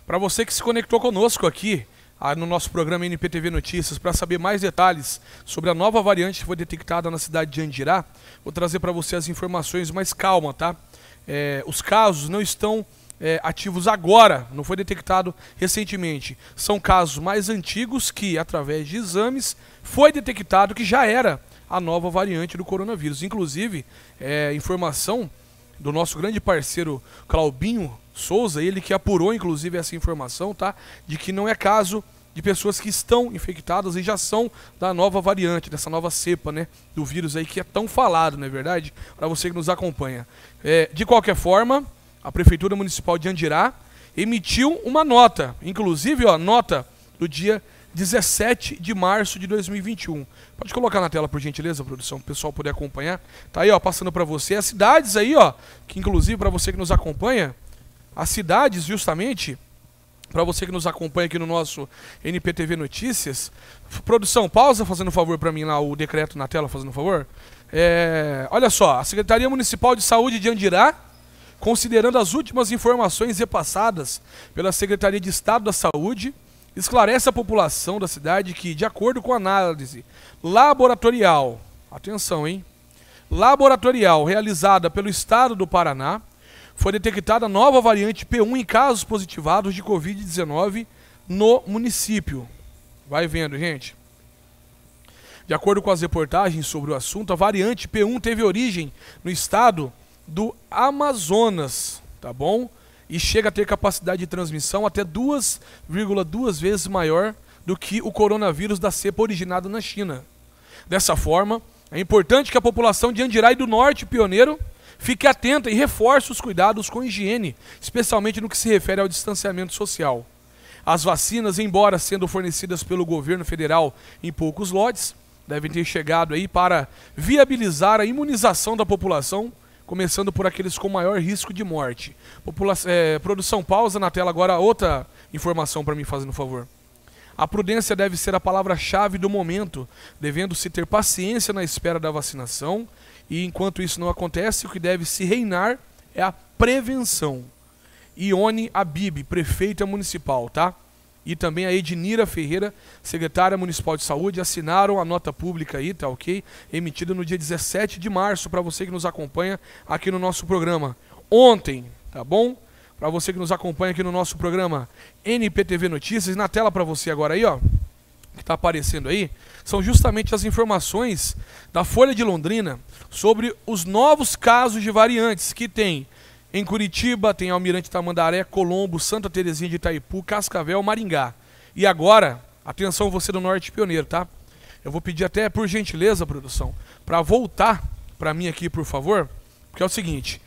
Para você que se conectou conosco aqui no nosso programa NPTV Notícias, para saber mais detalhes sobre a nova variante que foi detectada na cidade de Andirá, vou trazer para você as informações mais calma, tá? Os casos não estão ativos agora, não foi detectado recentemente. São casos mais antigos que, através de exames, foi detectado que já era a nova variante do coronavírus. Inclusive, informação do nosso grande parceiro Claubinho Souza, ele que apurou inclusive essa informação, tá? De que não é caso de pessoas que estão infectadas e já são da nova variante, dessa nova cepa, né, do vírus aí que é tão falado, não é verdade? Para você que nos acompanha. De qualquer forma, a Prefeitura Municipal de Andirá emitiu uma nota, inclusive, ó, nota do dia 17 de março de 2021. Pode colocar na tela, por gentileza, produção, para o pessoal poder acompanhar. Tá aí, ó, passando para você as cidades aí, ó, que inclusive para você que nos acompanha, as cidades justamente, para você que nos acompanha aqui no nosso NPTV Notícias. Produção, pausa fazendo um favor para mim lá, o decreto na tela, fazendo um favor. Olha só, a Secretaria Municipal de Saúde de Andirá, considerando as últimas informações repassadas pela Secretaria de Estado da Saúde, esclarece a população da cidade que, de acordo com a análise laboratorial, atenção, hein? Laboratorial realizada pelo Estado do Paraná, foi detectada a nova variante P1 em casos positivados de Covid-19 no município. Vai vendo, gente. De acordo com as reportagens sobre o assunto, a variante P1 teve origem no estado do Amazonas, tá bom? E chega a ter capacidade de transmissão até 2,2 vezes maior do que o coronavírus da cepa originada na China. Dessa forma, é importante que a população de Andirá e do Norte Pioneiro fique atenta e reforce os cuidados com higiene, especialmente no que se refere ao distanciamento social. As vacinas, embora sendo fornecidas pelo governo federal em poucos lotes, devem ter chegado aí para viabilizar a imunização da população, começando por aqueles com maior risco de morte. Produção, pausa na tela agora, outra informação para mim, fazendo um favor. A prudência deve ser a palavra-chave do momento, devendo-se ter paciência na espera da vacinação, e enquanto isso não acontece, o que deve se reinar é a prevenção. Ione Abib, prefeita municipal, tá? E também a Ednira Ferreira, secretária municipal de saúde, assinaram a nota pública aí, tá ok? Emitida no dia 17 de março, para você que nos acompanha aqui no nosso programa. Ontem, tá bom? Para você que nos acompanha aqui no nosso programa NPTV Notícias, na tela para você agora aí, ó, que está aparecendo aí, são justamente as informações da Folha de Londrina sobre os novos casos de variantes que tem em Curitiba, tem Almirante Tamandaré, Colombo, Santa Terezinha de Itaipu, Cascavel, Maringá. E agora, atenção você do Norte Pioneiro, tá? Eu vou pedir até, por gentileza, produção, para voltar para mim aqui, por favor, porque é o seguinte,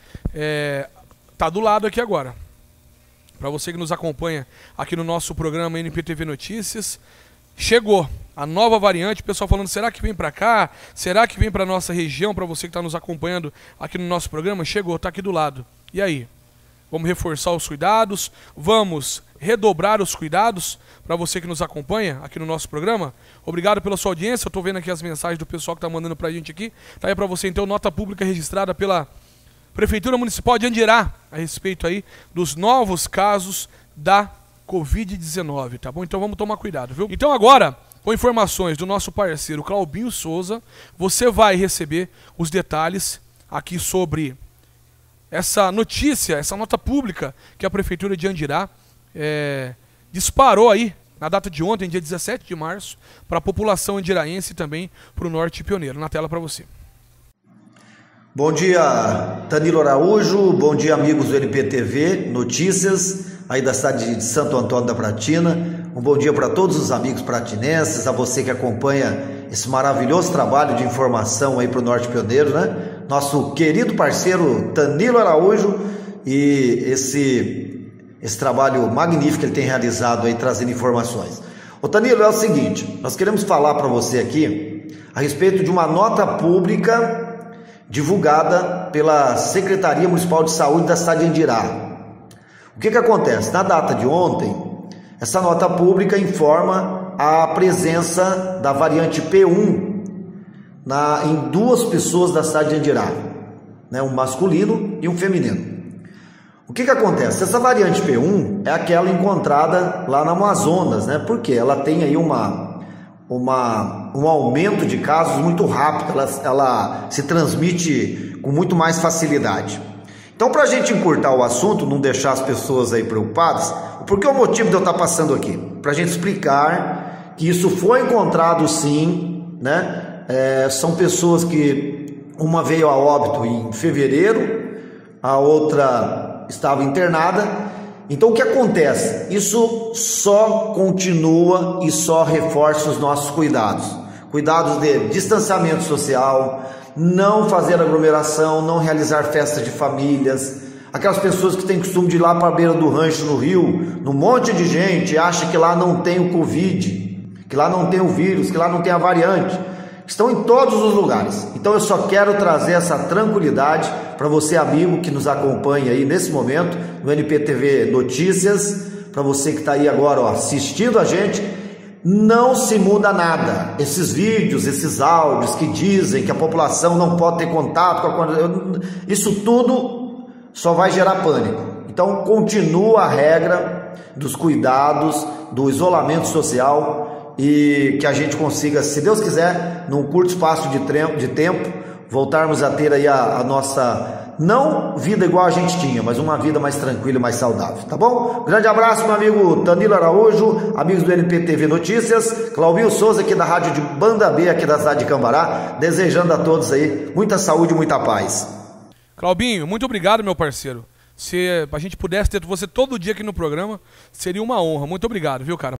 tá do lado aqui agora. Para você que nos acompanha aqui no nosso programa NPTV Notícias, chegou a nova variante, o pessoal falando, será que vem para cá? Será que vem para nossa região? Para você que está nos acompanhando aqui no nosso programa, chegou, tá aqui do lado. E aí? Vamos reforçar os cuidados? Vamos redobrar os cuidados para você que nos acompanha aqui no nosso programa? Obrigado pela sua audiência, eu estou vendo aqui as mensagens do pessoal que está mandando para a gente aqui. Tá aí para você então, nota pública registrada pela Prefeitura Municipal de Andirá a respeito aí dos novos casos da Covid-19, tá bom? Então vamos tomar cuidado, viu? Então agora, com informações do nosso parceiro Claubinho Souza, você vai receber os detalhes aqui sobre essa notícia, essa nota pública que a Prefeitura de Andirá disparou aí na data de ontem, dia 17 de março, para a população andiraense e também para o Norte Pioneiro. Na tela para você. Bom dia, Danilo Araújo, bom dia, amigos do NPTV Notícias, aí da cidade de Santo Antônio da Pratina. Um bom dia para todos os amigos pratinenses, a você que acompanha esse maravilhoso trabalho de informação aí para o Norte Pioneiro, né? Nosso querido parceiro Danilo Araújo e esse trabalho magnífico que ele tem realizado aí, trazendo informações. Ô Danilo, é o seguinte, nós queremos falar para você aqui a respeito de uma nota pública divulgada pela Secretaria Municipal de Saúde da cidade de Andirá. O que acontece? Na data de ontem, essa nota pública informa a presença da variante P1 em duas pessoas da cidade de Andirá, né? Um masculino e um feminino. O que acontece? Essa variante P1 é aquela encontrada lá no Amazonas, né? Porque ela tem aí um aumento de casos muito rápido, ela se transmite com muito mais facilidade. Então, para a gente encurtar o assunto, não deixar as pessoas aí preocupadas, porque o motivo de eu estar passando aqui? Para a gente explicar que isso foi encontrado sim, né? São pessoas que uma veio a óbito em fevereiro, a outra estava internada. Então o que acontece? Isso só continua e só reforça os nossos cuidados. Cuidados de distanciamento social, não fazer aglomeração, não realizar festas de famílias. Aquelas pessoas que têm costume de ir lá para a beira do rancho no rio, num monte de gente, acha que lá não tem o Covid, que lá não tem o vírus, que lá não tem a variante. Estão em todos os lugares. Então eu só quero trazer essa tranquilidade para você, amigo, que nos acompanha aí nesse momento no NPTV Notícias, para você que está aí agora assistindo a gente. Não se muda nada. Esses vídeos, esses áudios que dizem que a população não pode ter contato com isso tudo só vai gerar pânico. Então continua a regra dos cuidados, do isolamento social, e que a gente consiga, se Deus quiser, num curto espaço de tempo, voltarmos a ter aí a nossa, não vida igual a gente tinha, mas uma vida mais tranquila e mais saudável, tá bom? Grande abraço, meu amigo Danilo Araújo, amigos do NPTV Notícias, Claubinho Souza aqui da rádio de Banda B, aqui da cidade de Cambará, desejando a todos aí muita saúde e muita paz. Claubinho, muito obrigado, meu parceiro. Se a gente pudesse ter você todo dia aqui no programa, seria uma honra. Muito obrigado, viu, cara?